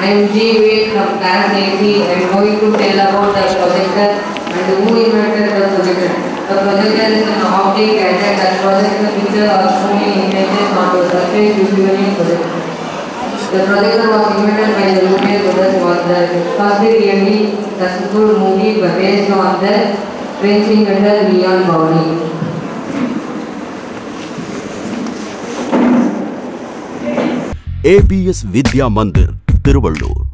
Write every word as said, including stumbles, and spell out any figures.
I am G. Wade from class eight C. I am going to tell about the projector and who invented the projector. The projector is an optic gadget that projects the picture or moving images onto a surface, usually projector. The projector was invented by the Lumiere brothers. Was the first really successful movie based on the French inventor Leon Baudy. A B S Vidya Mandir, Tiruvallur.